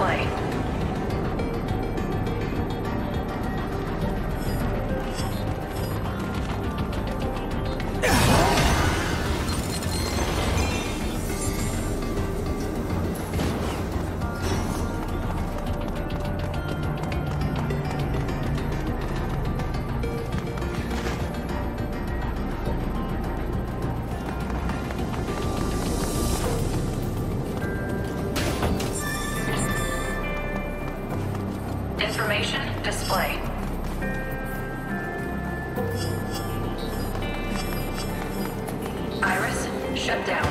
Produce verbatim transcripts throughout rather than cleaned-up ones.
display. Information display. Iris shut down.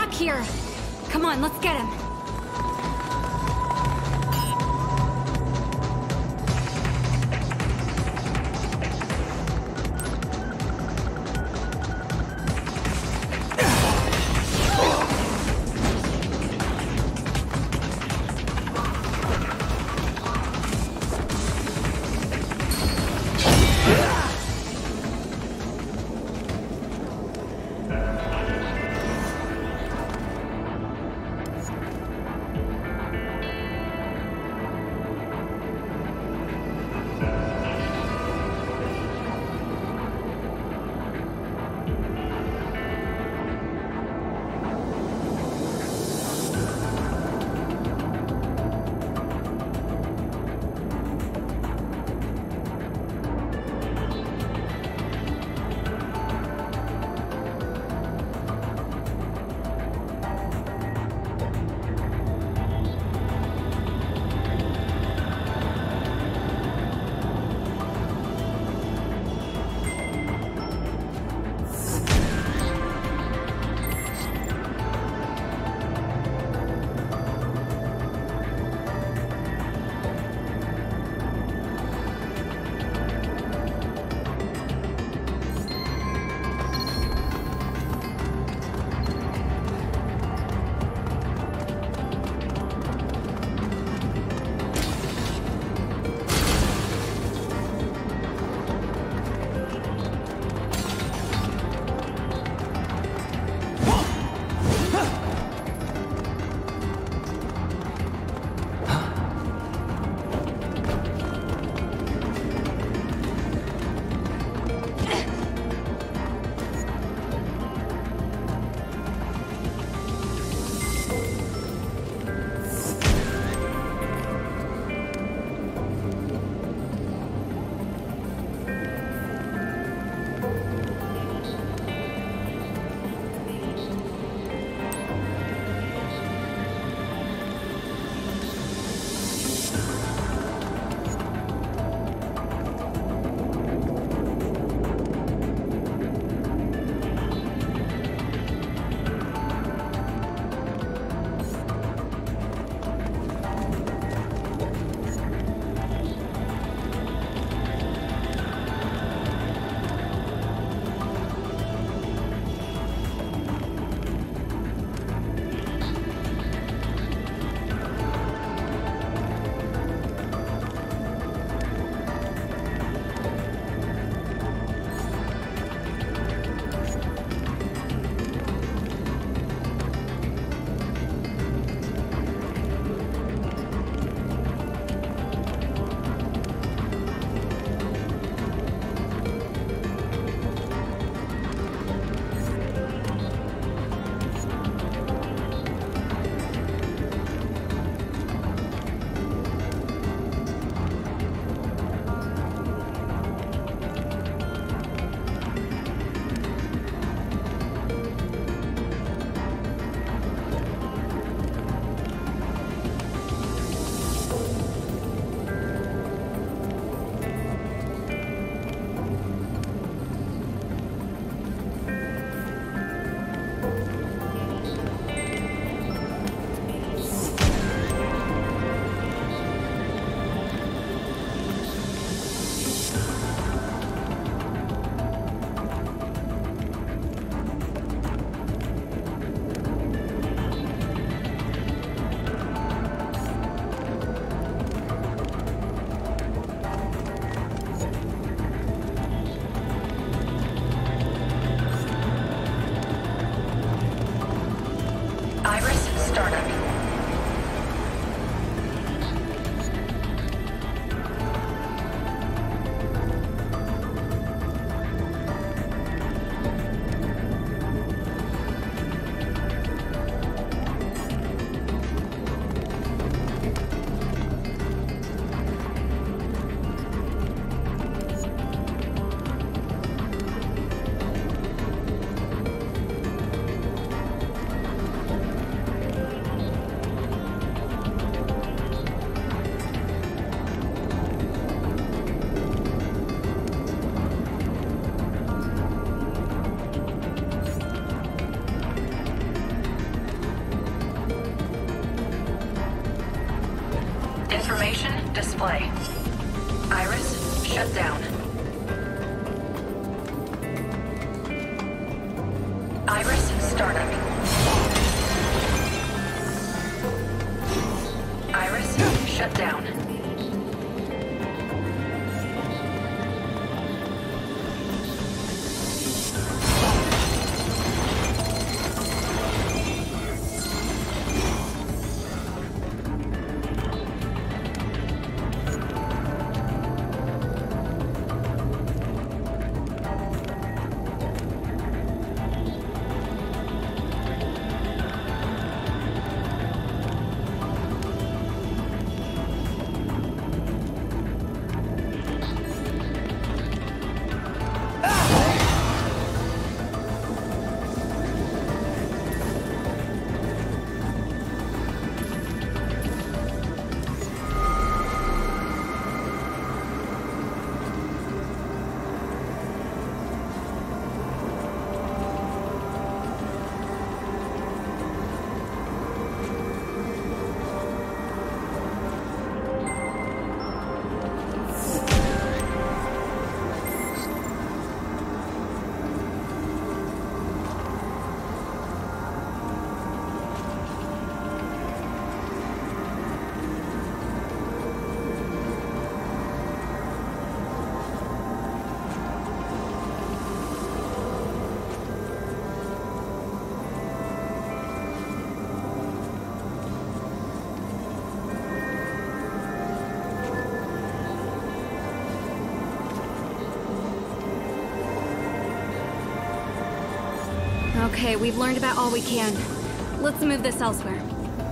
stuck here. Come on, let's get him. display. Iris, shut down. Iris, startup. Iris, shut down. Okay, we've learned about all we can. Let's move this elsewhere.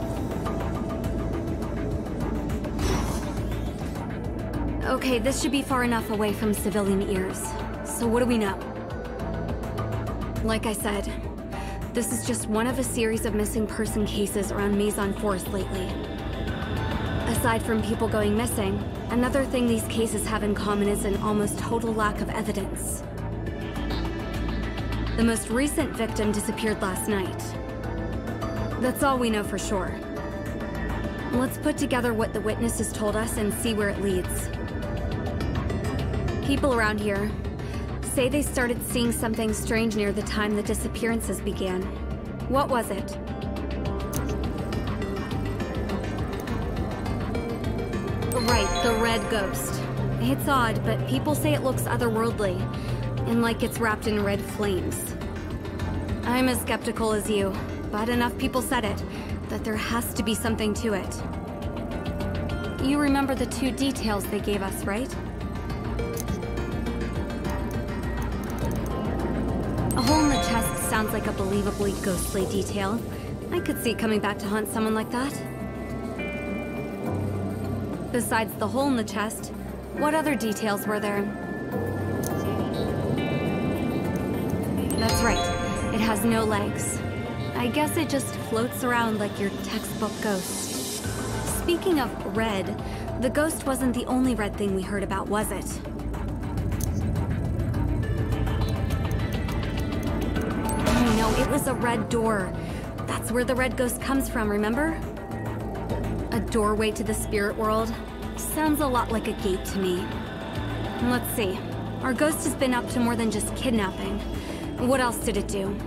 Okay, this should be far enough away from civilian ears. So what do we know? Like I said, this is just one of a series of missing person cases around Maison Forest lately. Aside from people going missing, another thing these cases have in common is an almost total lack of evidence. The most recent victim disappeared last night. That's all we know for sure. Let's put together what the witnesses told us and see where it leads. People around here say they started seeing something strange near the time the disappearances began. What was it? Right, the red ghost. It's odd, but people say it looks otherworldly, and like it's wrapped in red flames. I'm as skeptical as you, but enough people said it, that there has to be something to it. You remember the two details they gave us, right? A hole in the chest sounds like a believably ghostly detail. I could see coming back to haunt someone like that. Besides the hole in the chest, what other details were there? That's right. It has no legs. I guess it just floats around like your textbook ghost. Speaking of red, the ghost wasn't the only red thing we heard about, was it? Oh no, it was a red door. That's where the red ghost comes from, remember? A doorway to the spirit world? Sounds a lot like a gate to me. Let's see. Our ghost has been up to more than just kidnapping. What else did it do?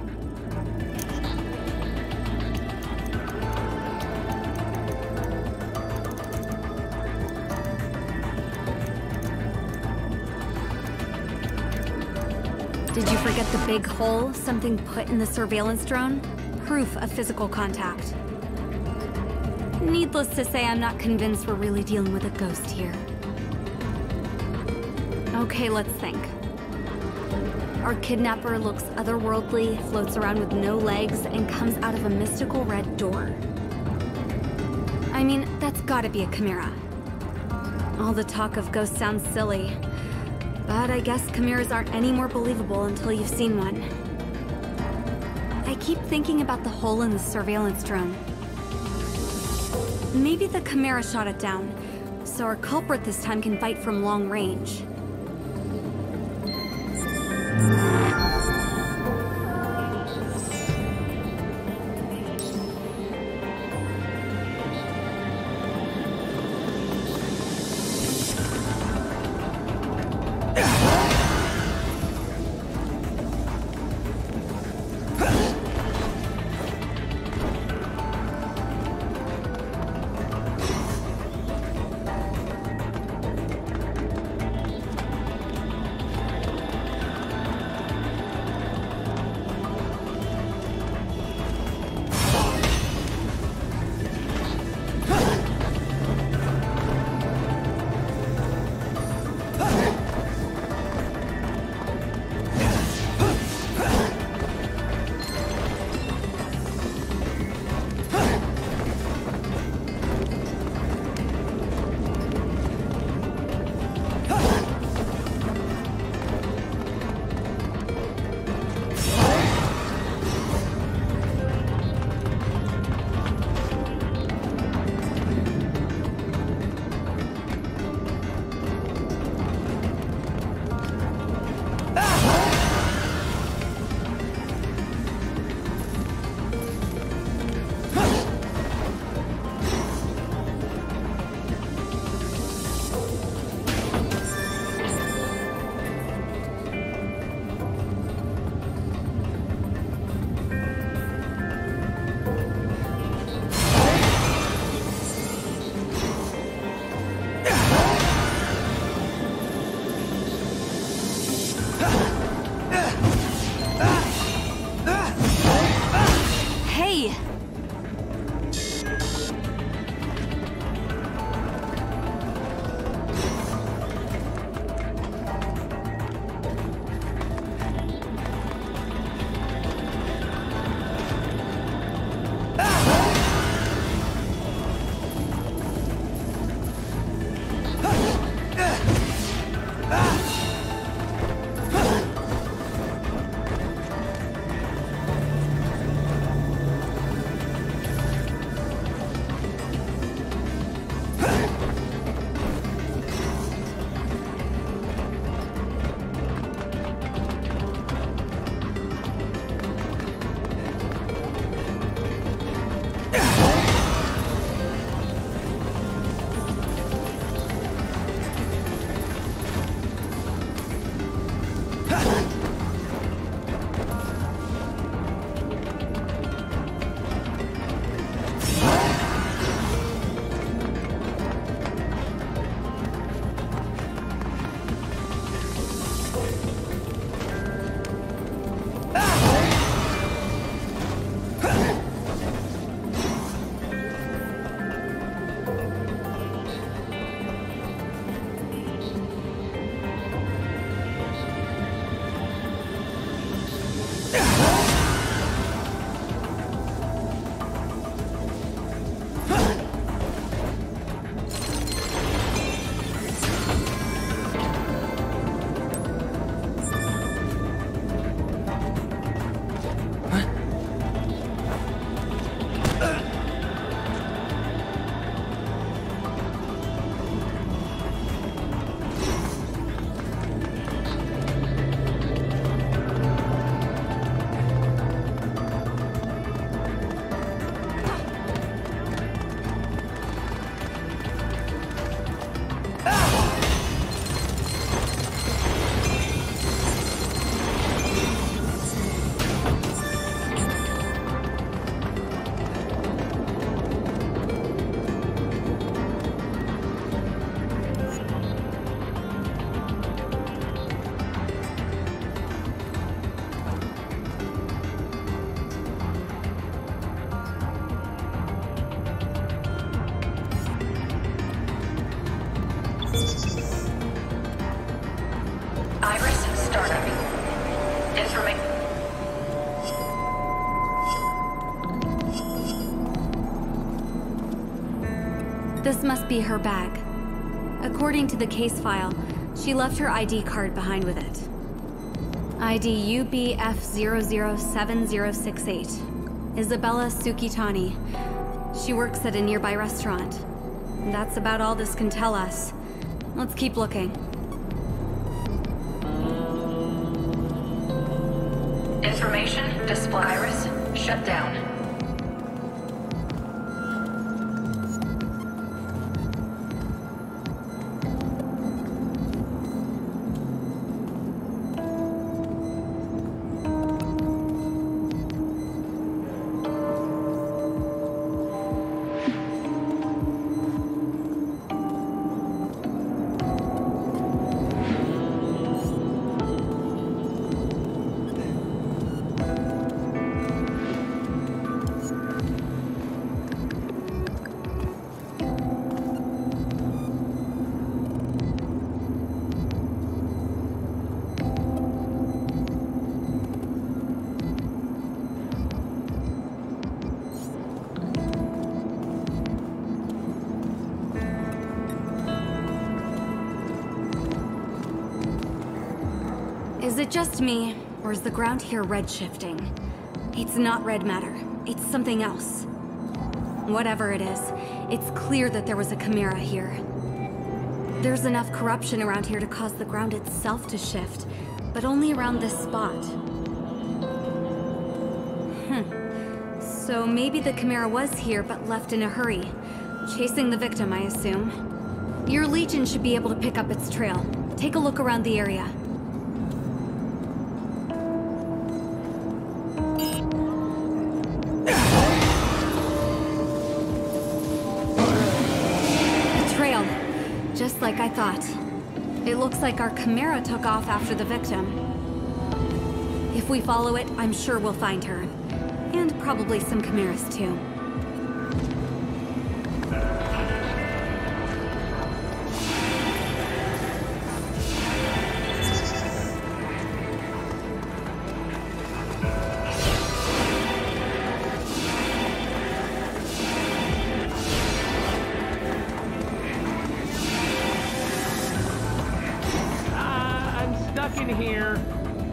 Did you forget the big hole something put in the surveillance drone? Proof of physical contact. Needless to say, I'm not convinced we're really dealing with a ghost here. Okay, let's think. Our kidnapper looks otherworldly, floats around with no legs, and comes out of a mystical red door. I mean, that's gotta be a chimera. All the talk of ghosts sounds silly, but I guess chimeras aren't any more believable until you've seen one. I keep thinking about the hole in the surveillance drone. Maybe the chimera shot it down, so our culprit this time can fight from long range. Hey! This must be her bag. According to the case file, she left her I D card behind with it. I D U B F zero zero seven zero six eight. Isabella Sukitani. She works at a nearby restaurant. That's about all this can tell us. Let's keep looking. Information display. Iris, shut down. Is it just me, or is the ground here red-shifting? It's not red matter. It's something else. Whatever it is, it's clear that there was a chimera here. There's enough corruption around here to cause the ground itself to shift, but only around this spot. Hmm. So maybe the chimera was here, but left in a hurry. Chasing the victim, I assume. Your Legion should be able to pick up its trail. Take a look around the area. Just like I thought. It looks like our chimera took off after the victim. If we follow it, I'm sure we'll find her. And probably some chimeras, too. Here.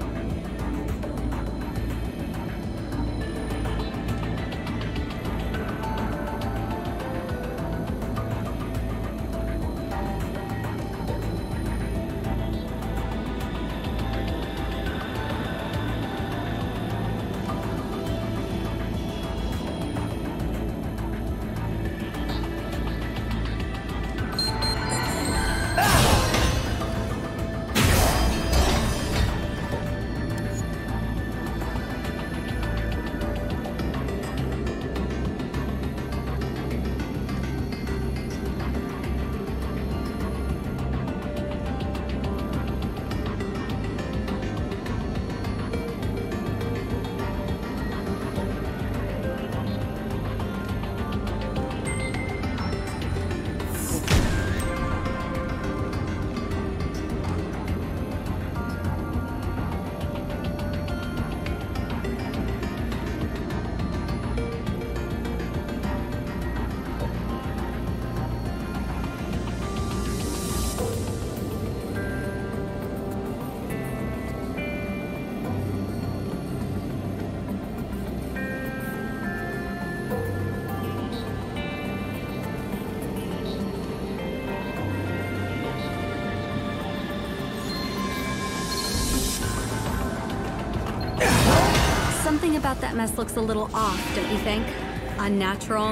Something about that mess looks a little off, don't you think? Unnatural.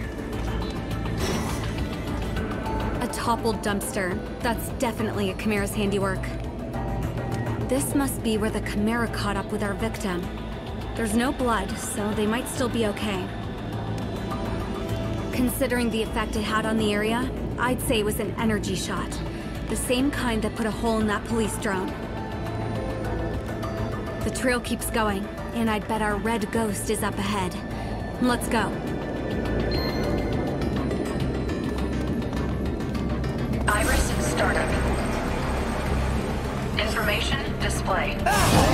A toppled dumpster. That's definitely a Chimera's handiwork. This must be where the Chimera caught up with our victim. There's no blood, so they might still be okay. Considering the effect it had on the area, I'd say it was an energy shot. The same kind that put a hole in that police drone. The trail keeps going, and I'd bet our red ghost is up ahead. Let's go. Iris startup. Information display. Ah!